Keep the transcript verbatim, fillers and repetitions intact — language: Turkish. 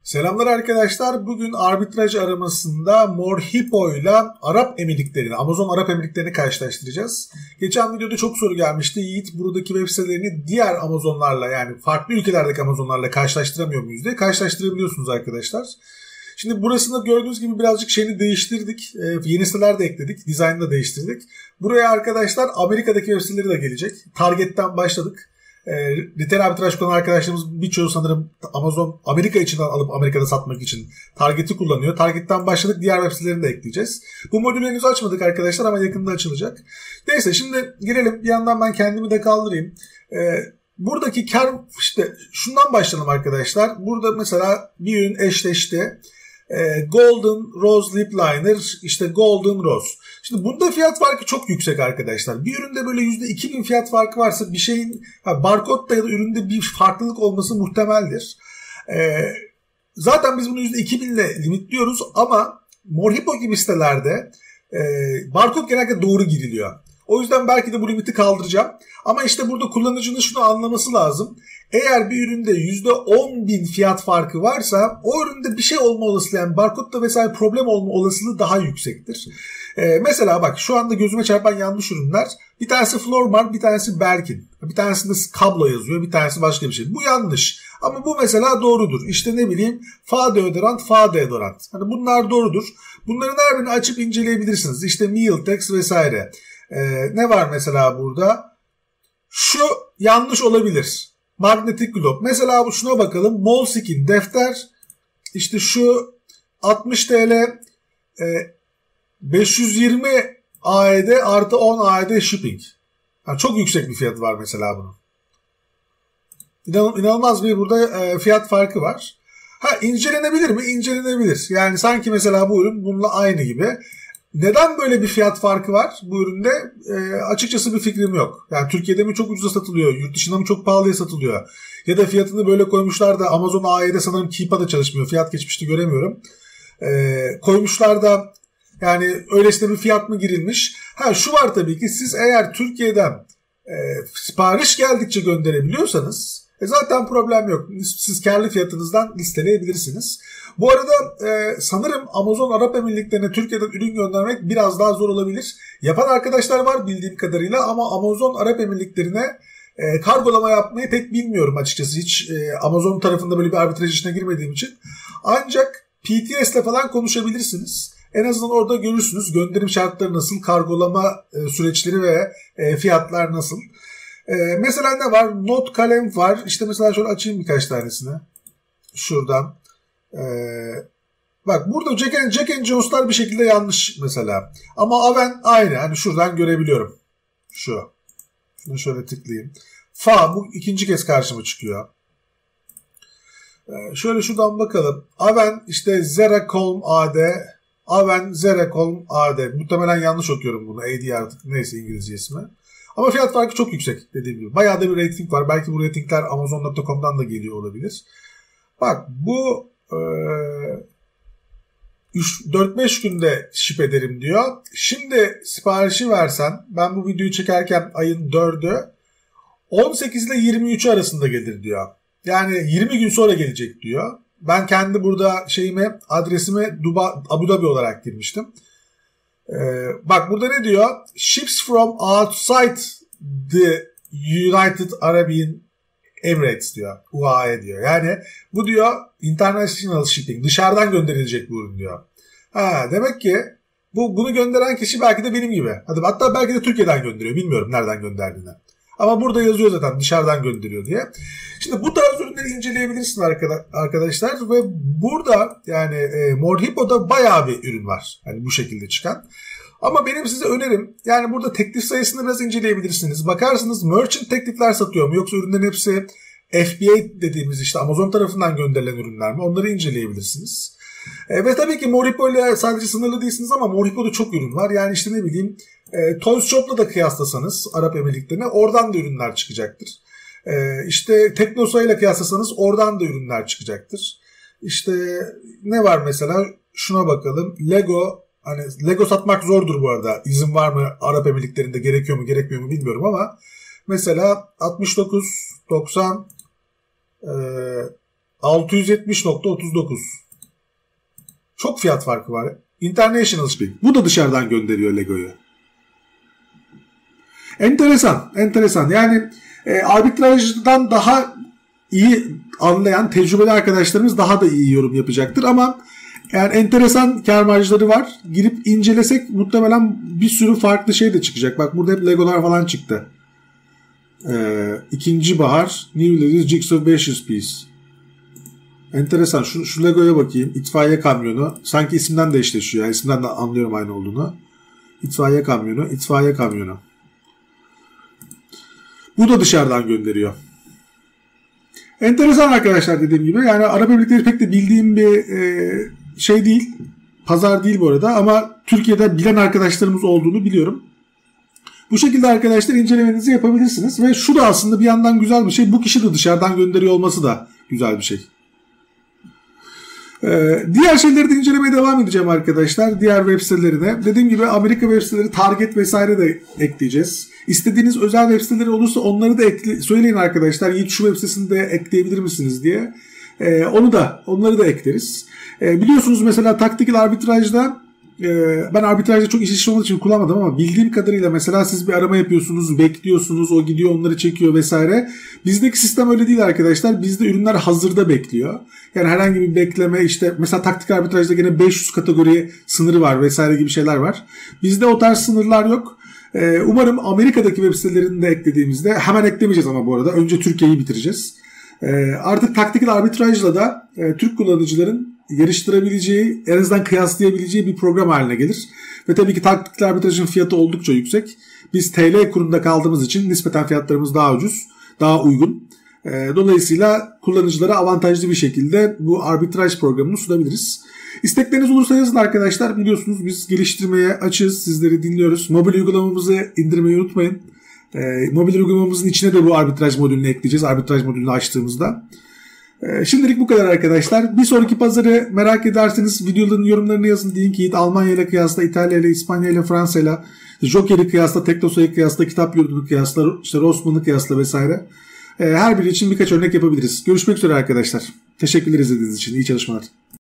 Selamlar arkadaşlar. Bugün arbitraj aramasında Morhipo ile Arap Emirlikleri'ni, Amazon Arap Emirlikleri'ni karşılaştıracağız. Geçen videoda çok soru gelmişti. Yiğit, buradaki web sitelerini diğer Amazonlarla, yani farklı ülkelerdeki Amazonlarla karşılaştıramıyor muyuz diye. Karşılaştırabiliyorsunuz arkadaşlar. Şimdi burasında gördüğünüz gibi birazcık şeyini değiştirdik. Ee, yeni siteler de ekledik. Dizaynını da değiştirdik. Buraya arkadaşlar Amerika'daki web siteleri de gelecek. Target'ten başladık. E, retail arbitraj kullanan arkadaşlarımız birçoğu sanırım Amazon Amerika içinden alıp Amerika'da satmak için Target'i kullanıyor. Target'ten başladık, diğer web sitelerini de ekleyeceğiz. Bu modülü henüz açmadık arkadaşlar ama yakında açılacak. Neyse, şimdi girelim. Bir yandan ben kendimi de kaldırayım. E, buradaki kar, işte şundan başlayalım arkadaşlar. Burada mesela bir ürün eşleşti. Golden Rose Lip Liner, işte Golden Rose. Şimdi bunda fiyat farkı çok yüksek arkadaşlar. Bir üründe böyle yüzde iki bin fiyat farkı varsa bir şeyin barkodda ya da üründe bir farklılık olması muhtemeldir. Ee, zaten biz bunu yüzde iki bin ile limitliyoruz ama Morhipo gibi sitelerde e, barkod genellikle doğru giriliyor. O yüzden belki de bu limiti kaldıracağım. Ama işte burada kullanıcının şunu anlaması lazım. Eğer bir üründe yüzde on bin fiyat farkı varsa o üründe bir şey olma olasılığı, yani barkodda vesaire problem olma olasılığı daha yüksektir. Ee, mesela bak, şu anda gözüme çarpan yanlış ürünler. Bir tanesi Flormark, bir tanesi Belkin. Bir tanesinde kablo yazıyor, bir tanesi başka bir şey. Bu yanlış. Ama bu mesela doğrudur. İşte ne bileyim, fa deodorant, fa deodorant. Hani bunlar doğrudur. Bunların her birini açıp inceleyebilirsiniz. İşte Mealtex vesaire. Ee, ne var mesela burada? Şu yanlış olabilir. Magnetic Globe. Mesela bu, şuna bakalım. Moleskine defter. İşte şu altmış TL, e, beş yüz yirmi A E D artı on A E D shipping. Yani çok yüksek bir fiyat var mesela bunun. İnan, inanılmaz bir burada e, fiyat farkı var. Ha, incelenebilir mi? İncelenebilir. Yani sanki mesela bu ürün bununla aynı gibi. Neden böyle bir fiyat farkı var bu üründe? E, açıkçası bir fikrim yok. Yani Türkiye'de mi çok ucuza satılıyor, yurt dışında mı çok pahalıya satılıyor? Ya da fiyatını böyle koymuşlar da Amazon A E'de sanırım Keep'a da çalışmıyor. Fiyat geçmişti, göremiyorum. E, koymuşlar da, yani öylesine bir fiyat mı girilmiş? Ha, şu var tabii ki, siz eğer Türkiye'den e, sipariş geldikçe gönderebiliyorsanız e, zaten problem yok. Siz kendi fiyatınızdan listeleyebilirsiniz. Bu arada e, sanırım Amazon Arap Emirlikleri'ne Türkiye'den ürün göndermek biraz daha zor olabilir. Yapan arkadaşlar var bildiğim kadarıyla ama Amazon Arap Emirlikleri'ne e, kargolama yapmayı pek bilmiyorum açıkçası. Hiç e, Amazon tarafında böyle bir arbitraj işine girmediğim için. Ancak P T S'le falan konuşabilirsiniz. En azından orada görürsünüz gönderim şartları nasıl, kargolama e, süreçleri ve e, fiyatlar nasıl. E, mesela ne var? Not kalem var. İşte mesela şöyle açayım birkaç tanesini. Şuradan. Ee, bak burada Jack and, Jack and Jones'lar bir şekilde yanlış mesela. Ama Aven aynı. Hani şuradan görebiliyorum. Şu. Şunu şöyle tıklayayım. Fa bu ikinci kez karşıma çıkıyor. Ee, şöyle şuradan bakalım. Aven işte Zeracolm A D. Aven Zeracolm A D. Muhtemelen yanlış okuyorum bunu. A D artık neyse İngilizce ismi. Ama fiyat farkı çok yüksek dediğim gibi. Bayağı da bir rating var. Belki bu ratingler Amazon nokta com'dan da geliyor olabilir. Bak bu dört beş günde ship ederim diyor. Şimdi siparişi versen, ben bu videoyu çekerken ayın dördü, on sekiz ile yirmi üç arasında gelir diyor. Yani yirmi gün sonra gelecek diyor. Ben kendi burada şeyime, adresime Dubai, Abu Dhabi olarak girmiştim. Ee, bak burada ne diyor? Ships from outside the United Arabian Emirates diyor. U A E diyor. Yani bu diyor international shipping. Dışarıdan gönderilecek bu ürün diyor. Ha, demek ki bu bunu gönderen kişi belki de benim gibi. Hadi, hatta belki de Türkiye'den gönderiyor. Bilmiyorum nereden gönderdiğini. Ama burada yazıyor zaten dışarıdan gönderiyor diye. Şimdi bu tarz ürünleri inceleyebilirsin arkadaşlar. Ve burada yani e, Morhipo'da bayağı bir ürün var. Yani bu şekilde çıkan. Ama benim size önerim, yani burada teklif sayısını biraz inceleyebilirsiniz. Bakarsınız merchant teklifler satıyor mu, yoksa ürünlerin hepsi F B A dediğimiz işte Amazon tarafından gönderilen ürünler mi, onları inceleyebilirsiniz. E, ve tabii ki Morhipo ile sadece sınırlı değilsiniz ama Morhipo'da çok ürün var. Yani işte ne bileyim e, Toys Shop'la da kıyaslasanız Arap Emirlikleri'ne oradan da ürünler çıkacaktır. E, işte Teknosa ile kıyaslasanız oradan da ürünler çıkacaktır. İşte ne var mesela, şuna bakalım, Lego. Hani Lego satmak zordur bu arada. İzin var mı Arap Emirlikleri'nde, gerekiyor mu gerekmiyor mu bilmiyorum ama mesela altmış dokuz doksan e, altı yüz yetmiş nokta otuz dokuz. Çok fiyat farkı var. International Shipping. Bu da dışarıdan gönderiyor Lego'yu. Enteresan. Enteresan. Yani e, arbitrajdan daha iyi anlayan tecrübeli arkadaşlarımız daha da iyi yorum yapacaktır ama yani enteresan kar marjları var. Girip incelesek muhtemelen bir sürü farklı şey de çıkacak. Bak burada hep Legolar falan çıktı. Ee, ikinci bahar New Ladies Jigsaw beş yüz piece. Enteresan. Şu, şu Lego'ya bakayım. İtfaiye kamyonu. Sanki isimden de eşleşiyor. Yani isimden de anlıyorum aynı olduğunu. İtfaiye kamyonu. İtfaiye kamyonu. Bu da dışarıdan gönderiyor. Enteresan arkadaşlar dediğim gibi. Yani Arap Emirlikleri pek de bildiğim bir e, şey değil. Pazar değil bu arada ama Türkiye'de bilen arkadaşlarımız olduğunu biliyorum. Bu şekilde arkadaşlar incelemenizi yapabilirsiniz. Ve şu da aslında bir yandan güzel bir şey. Bu kişi de dışarıdan gönderiyor olması da güzel bir şey. Ee, diğer şeyleri de incelemeye devam edeceğim arkadaşlar. Diğer web sitelerine. Dediğim gibi Amerika web siteleri, Target vesaire de ekleyeceğiz. İstediğiniz özel web siteleri olursa onları da ekle- söyleyin arkadaşlar. Yiğit şu web sitesini de ekleyebilir misiniz diye. Ee, onu da, onları da ekleriz. Ee, biliyorsunuz mesela Tactical Arbitrage'da ben arbitrajda çok iş işi olduğu için kullanmadım ama bildiğim kadarıyla mesela siz bir arama yapıyorsunuz, bekliyorsunuz, o gidiyor onları çekiyor vesaire. Bizdeki sistem öyle değil arkadaşlar. Bizde ürünler hazırda bekliyor. Yani herhangi bir bekleme işte mesela taktik arbitrajda gene beş yüz kategori sınırı var vesaire gibi şeyler var. Bizde o tarz sınırlar yok. Umarım Amerika'daki web sitelerini de eklediğimizde hemen eklemeyeceğiz ama bu arada. Önce Türkiye'yi bitireceğiz. Artık taktik arbitrajla da Türk kullanıcıların yarıştırabileceği, en azından kıyaslayabileceği bir program haline gelir. Ve tabii ki taktik arbitrajın fiyatı oldukça yüksek. Biz T L kurunda kaldığımız için nispeten fiyatlarımız daha ucuz, daha uygun. Dolayısıyla kullanıcılara avantajlı bir şekilde bu arbitraj programını sunabiliriz. İstekleriniz olursa yazın arkadaşlar. Biliyorsunuz biz geliştirmeye açığız, sizleri dinliyoruz. Mobil uygulamamızı indirmeyi unutmayın. Mobil uygulamamızın içine de bu arbitraj modülünü ekleyeceğiz. Arbitraj modülünü açtığımızda. Şimdilik bu kadar arkadaşlar. Bir sonraki pazarı merak ederseniz videoların yorumlarını yazın. Deyin ki Almanya ile kıyasla, İtalya ile, İspanya ile, Fransa ile, Joker'i kıyasla, Teknosa'yı kıyasla, Kitap Yurdu'nu kıyasla, işte Rossmann'ı kıyasla vesaire. Her biri için birkaç örnek yapabiliriz. Görüşmek üzere arkadaşlar. Teşekkürler izlediğiniz için. İyi çalışmalar.